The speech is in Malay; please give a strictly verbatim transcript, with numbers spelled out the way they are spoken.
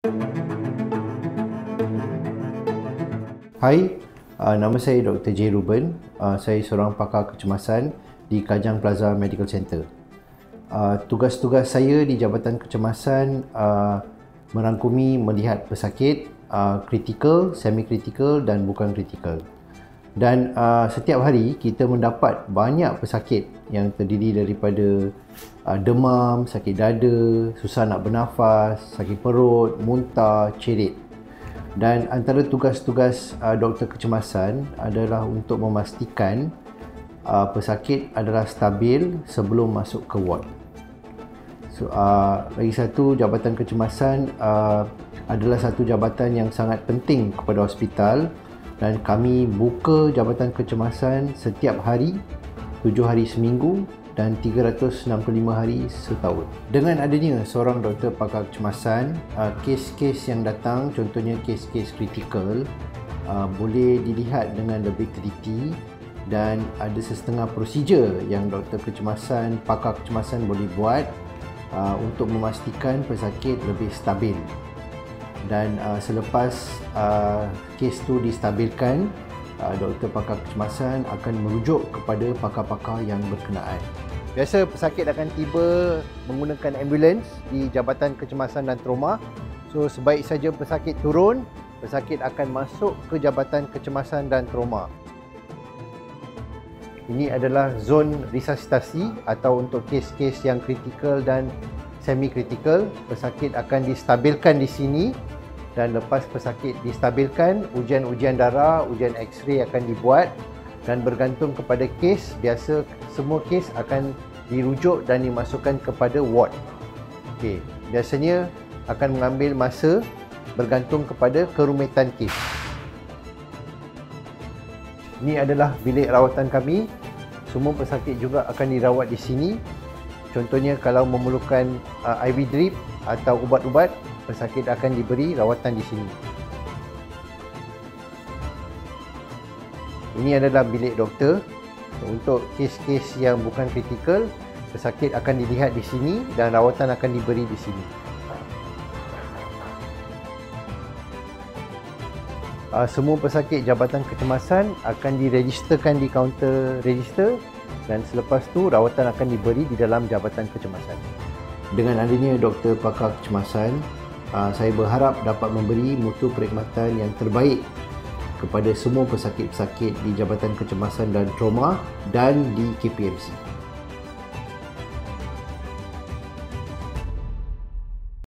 Hai, uh, nama saya Doktor J. Ruben. Uh, saya seorang pakar kecemasan di Kajang Plaza Medical Center. Uh, tugas-tugas saya di Jabatan Kecemasan uh, merangkumi melihat pesakit uh, kritikal, semi-kritikal dan bukan kritikal. Dan uh, setiap hari kita mendapat banyak pesakit yang terdiri daripada uh, demam, sakit dada, susah nak bernafas, sakit perut, muntah, cerit. Dan antara tugas-tugas uh, doktor kecemasan adalah untuk memastikan uh, pesakit adalah stabil sebelum masuk ke ward. So, uh, lagi satu, Jabatan Kecemasan uh, adalah satu jabatan yang sangat penting kepada hospital, dan kami buka Jabatan Kecemasan setiap hari, tujuh hari seminggu dan tiga ratus enam puluh lima hari setahun. Dengan adanya seorang doktor pakar kecemasan, uh, kes-kes yang datang, contohnya kes-kes kritikal, uh, boleh dilihat dengan lebih teliti, dan ada sesetengah prosedur yang doktor kecemasan, pakar kecemasan boleh buat uh, untuk memastikan pesakit lebih stabil. Dan uh, selepas uh, kes tu distabilkan, uh, doktor pakar kecemasan akan merujuk kepada pakar-pakar yang berkenaan. Biasa pesakit akan tiba menggunakan ambulans di Jabatan Kecemasan dan Trauma. So sebaik saja pesakit turun, pesakit akan masuk ke Jabatan Kecemasan dan Trauma. Ini adalah zon resusitasi atau untuk kes-kes yang kritikal dan semi-kritikal. Pesakit akan distabilkan di sini, dan lepas pesakit distabilkan, ujian-ujian darah, ujian X-ray akan dibuat, dan bergantung kepada kes, biasa semua kes akan dirujuk dan dimasukkan kepada ward. Okey, biasanya akan mengambil masa bergantung kepada kerumitan kes. Ini adalah bilik rawatan kami. Semua pesakit juga akan dirawat di sini. Contohnya kalau memerlukan uh, I V drip atau ubat-ubat, pesakit akan diberi rawatan di sini. Ini adalah bilik doktor. Untuk kes-kes yang bukan kritikal, pesakit akan dilihat di sini dan rawatan akan diberi di sini. Uh, semua pesakit Jabatan Kecemasan akan diregisterkan di kaunter register, dan selepas tu rawatan akan diberi di dalam Jabatan Kecemasan. Dengan adanya doktor pakar kecemasan, uh, saya berharap dapat memberi mutu perkhidmatan yang terbaik kepada semua pesakit-pesakit di Jabatan Kecemasan dan Trauma dan di K P M C.